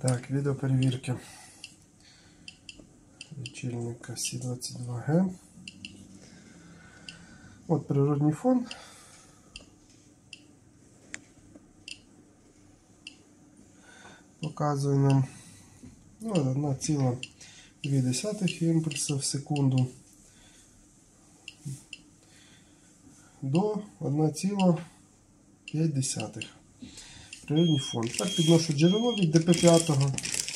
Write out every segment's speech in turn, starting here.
Так, відеоперевірки лічильника C22G. От природний фон. Показує нам 1,2 імпульса в секунду до 1,5. Природний фон. Так, підношу джерело від ДП5.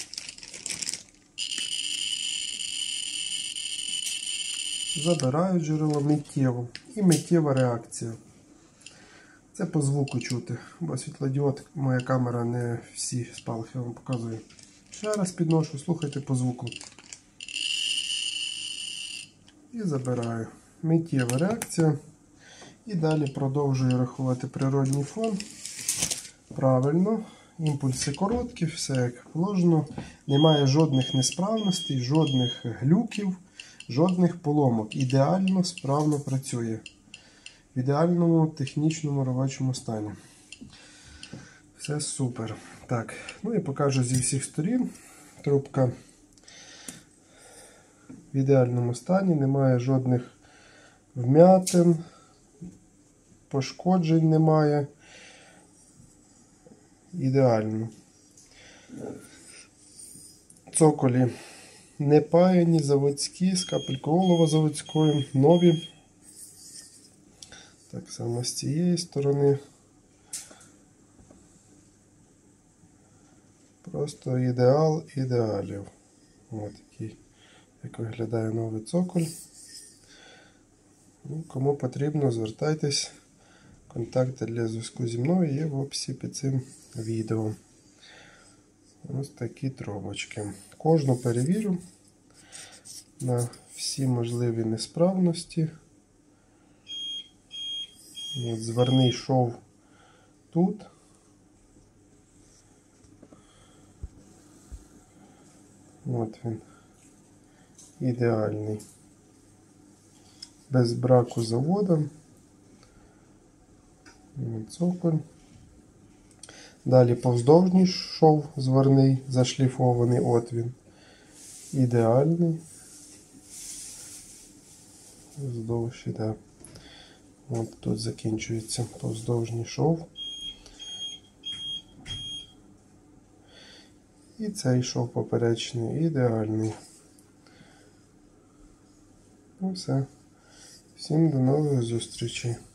Забираю джерело миттєво. І миттєва реакція. Це по звуку чути, бо світлодіод, моя камера не всі спалахи вам показує. Ще раз підношу, слухайте по звуку. І забираю. Миттєва реакція. І далі продовжую рахувати природний фон. Правильно. Імпульси короткі, все як положено. Немає жодних несправностей, жодних глюків, жодних поломок. Ідеально, справно працює. В ідеальному технічному робочому стані. Все супер. Так, ну і покажу зі всіх сторін. Трубка в ідеальному стані, немає жодних вмятин, пошкоджень немає. Ідеально. Цоколі не паяні, заводські, з капелькою олова заводською, нові. Так само з цієї сторони. Просто ідеал ідеалів. Ось такий, як виглядає новий цоколь. Ну, кому потрібно, звертайтесь. Контакти для зв'язку зі мною є в описі під цим відео. Ось такі трубочки. Кожну перевірю на всі можливі несправності. От, зверний шов тут. От він. Ідеальний. Без браку заводу. Цоколь. Далі повздовжній шов зверний, зашліфований, от він. Ідеальний. Вздовж іде. От тут закінчується повздовжній шов. І цей шов поперечний, ідеальний. Ну все. Всім до нових зустрічей.